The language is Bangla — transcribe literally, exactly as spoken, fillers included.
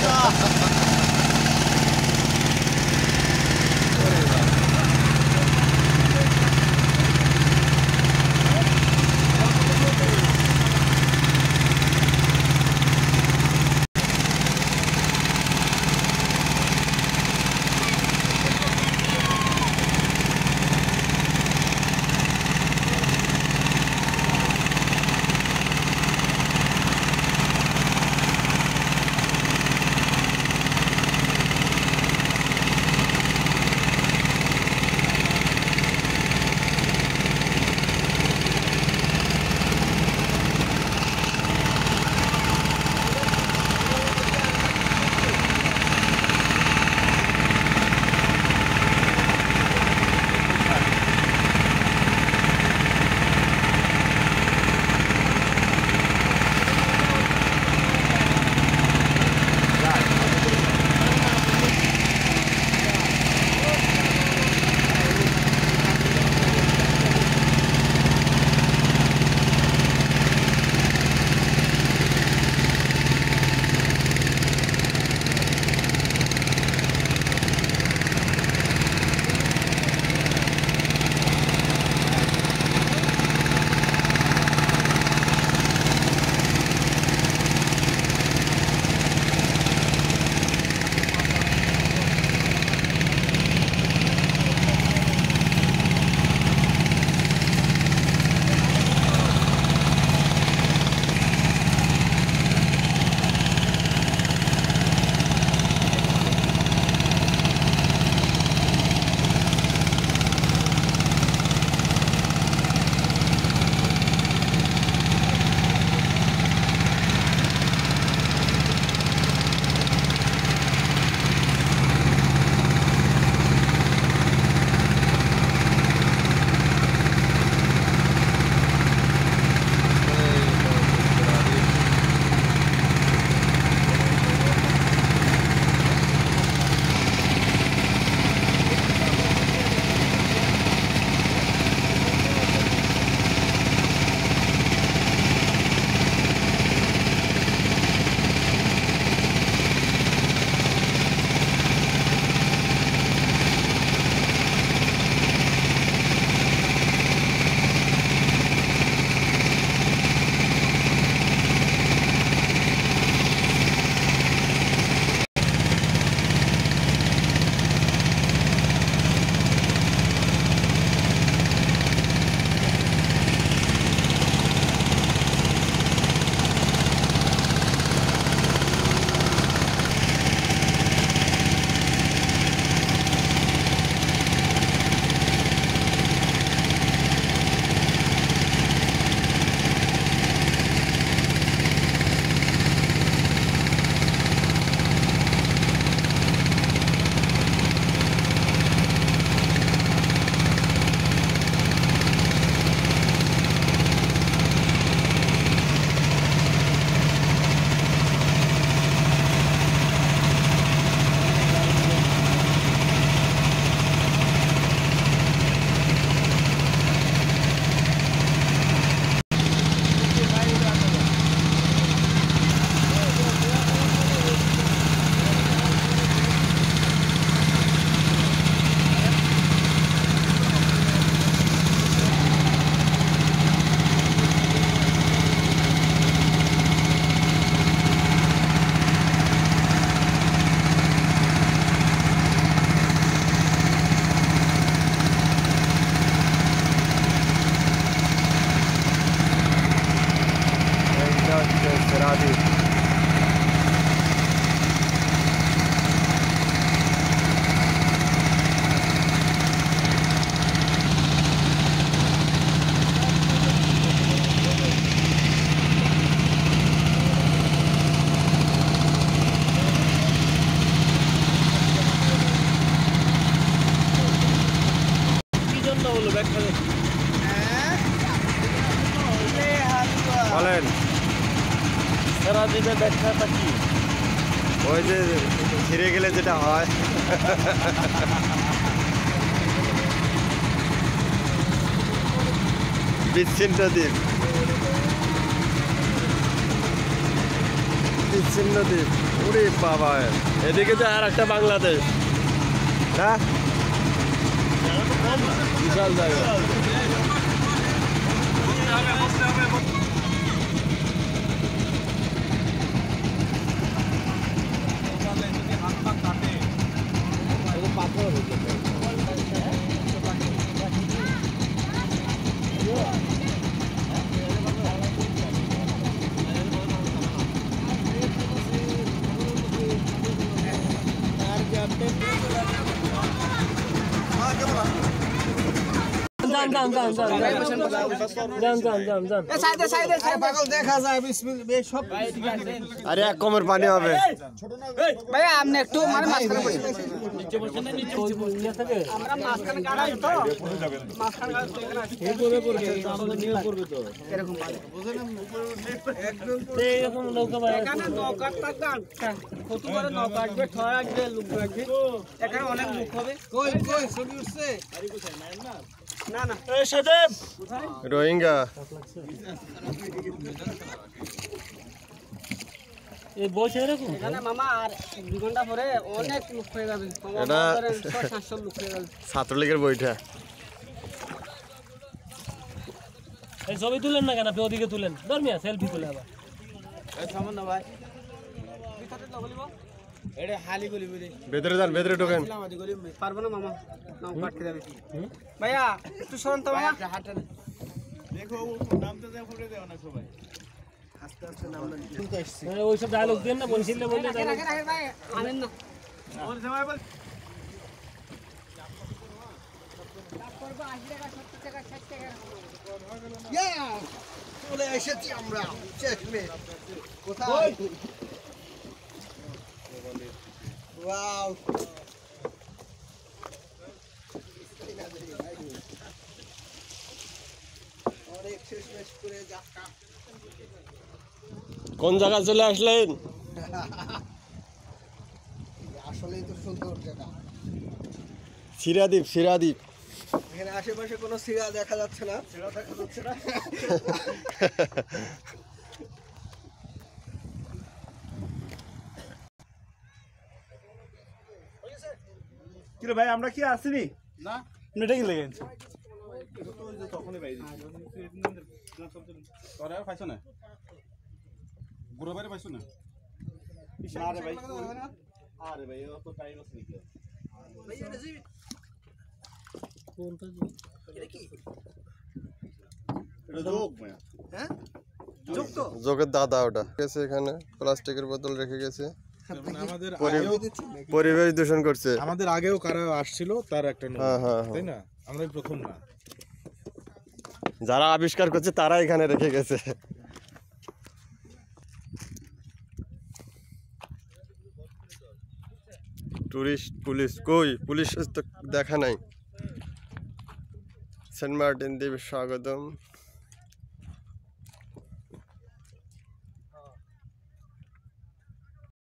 বলেন সারা দিনে ব্যাখ্যাটা কি? ওই যে ছিঁড়ে গেলে যেটা হয় বিচ্ছিন্ন দিন। বিচ্ছিন্ন দ্বীপ। ওরে বাবা, এদিকে তো আর একটা বাংলাদেশ না, বিশাল জায়গা। আরে এক কমের পানি হবে ভাই, আপনি একটু মানে মাঝখানে বসে নিচে বসে না, নিচে বসে আমরা মাঝখানে কাটা তো মাঝখানে কাটা তো এখানে পড়বে পড়বে আমাদের নিয়ে পড়বে তো এরকম পানি বুঝেন না, উপরে একদম এরকম নৌকা ভাই এখানে নৌকা টাকা কত করে নৌকা আসবে, ঠয় আসবে, লোক আসবে, এখানে অনেক লোক হবে। কই কই ছবি উঠছে আরে কোথায় নাই না না না এই সাদেব রোহিঙ্গা। এই বসে এরকম এখানে মামা আর দুই ঘন্টা পরে অনেক লোক হয়ে যাবে, এটা ছয় সাতশো লোক হয়ে যাবে। ছাত্রলীগের বইটা। এই ছবি তুলেন না কেন, আপনি ওদিকে তুলেন, ধর্মিয়া সেলফি তুলে আবার সামান্য ভাই ভিতরে তো বলিব এটা হালি গলি বলি ভেতরে যান, ভেতরে ঢোকেন। পারবো না মামা, নাম কাটতে যাবে ভাইয়া, একটু সরন তো মামা। দেখো নামতে যায় ফুটে দেও না সবাই, আস্তে আস্তে নাম না শুনতে আসছে। ওই সব ডায়লগ দেন না, বলছিলে বললে রাখেন রাখেন রাখেন ভাই, আনেন না ওর জামাই বল করব আশি টাকা সত্তর টাকা ষাট টাকা ইয়া চলে এসেছি আমরা চেকমেট। কোথায় ওয়াও, অনেক শেষ শেষ করে যাত্রা। কোন জায়গা চলে আসলেন? আসলেই তো সুন্দর জায়গা। সিরাদ্বীপ, সিরাদ্বীপ। এখানে আশেপাশে কোনো সিরা দেখা যাচ্ছে না, সিরা দেখা যাচ্ছে না। কি রে ভাই, আমরা কি আসিনি না, এটা কি লেগেছে তখনই ভাই তোরা পাইছো না, বুড়ো বাইরে পাইছো না? আরে ভাই, আরে ভাই অত টাইম আছে নাকি? কোনটা এটা যোগ ভাই, হ্যাঁ যোগ তো যোগের দাদা ওটা গেছে, এখানে প্লাস্টিকের বোতল রেখে গেছে, আমাদের পরি- পরিবেশ দূষণ করছে। আমাদের আগেও কারা আসছিল তার একটা নমুনা, হ্যাঁ, হ্যাঁ, তাই না? আমরাই প্রথম না। যারা আবিষ্কার করছে তারা এখানে রেখে গেছে। টুরিস্ট পুলিশ কই? পুলিশ তো দেখা নাই। সেন্ট মার্টিন দ্বীপে স্বাগতম।